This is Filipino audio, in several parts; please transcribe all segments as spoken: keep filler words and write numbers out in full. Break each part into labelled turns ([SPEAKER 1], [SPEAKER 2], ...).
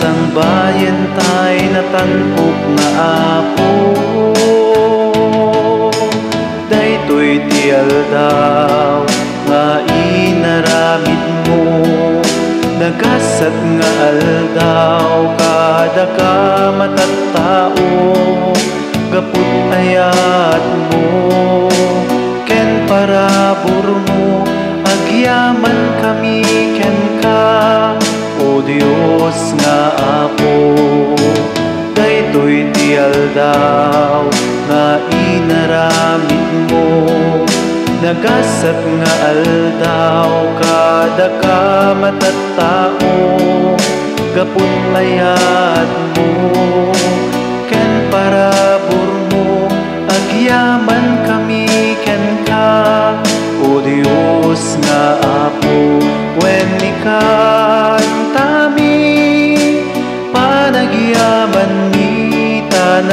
[SPEAKER 1] sang bayan tay natanpok nga apo. Daytoy ti aldaw nga inaramid mo, nagasat nga aldaw kada ka matattao. Gaput ayat mo ken parabor mo, agyaman kami ken ka, o Dios nga apo. Daytoy ti aldaw nga inaramid mo, nagasat nga aldaw kada ka matattao. Gaput ayat mo ken parabor mo, agyaman kami ken ka, o Dios nga apo. Wen ikan tami panagyaman mi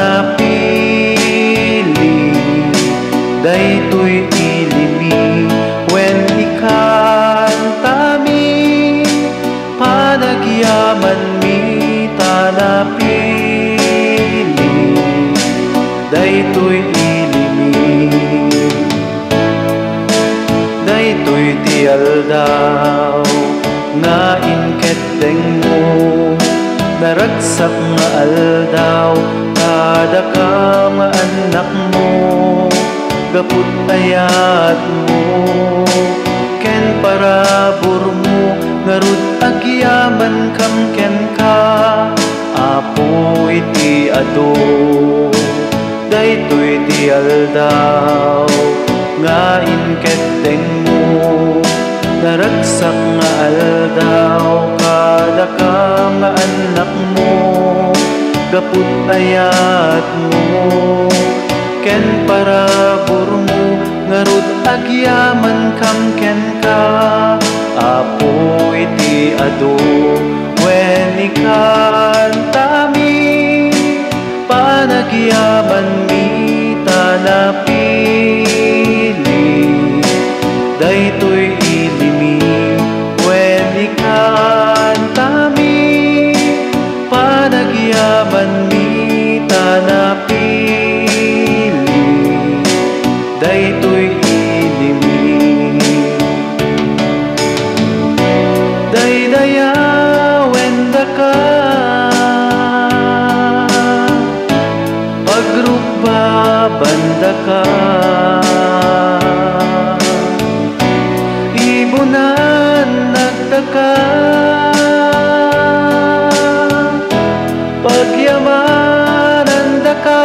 [SPEAKER 1] tanapili, daytoy ilimi. Wen ikan tami panagyaman mi tanapili, daytoy ilimi. Daytoy ti aldaw nga inketeng mo, naragsak nga aldaw kada ka maanak mo. Gaput ayat mo ken parabor mo, ngarud agyaman kam ken ka, apo iti ado. Daytoy ti aldaw nga inketeng mo, naragsak nga aldaw kada ka nga anak mo. Gaput ayat mo ken parabor mo, ngarud agyaman kam ken ka, apo iti ado. Wen ikan tami panagyaman mi tanapili, daytoy ilimi. Wen ikan tami panagyaman mi tanapili, daytoy ilimi. Daydaya wenda ka pagrugba banda ka, ibunan nagtaka pagyamanan daka.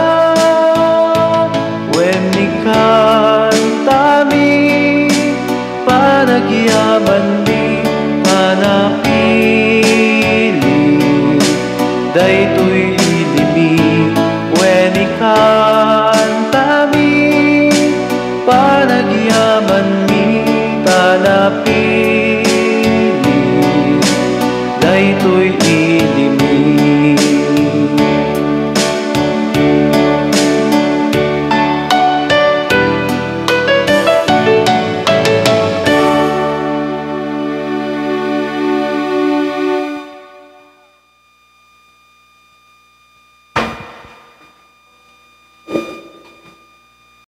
[SPEAKER 1] Wen ikan tami panagyaman mi tanapili, daytoy ilimi. Wen ikan tami panagyaman mi tanapili, daytoy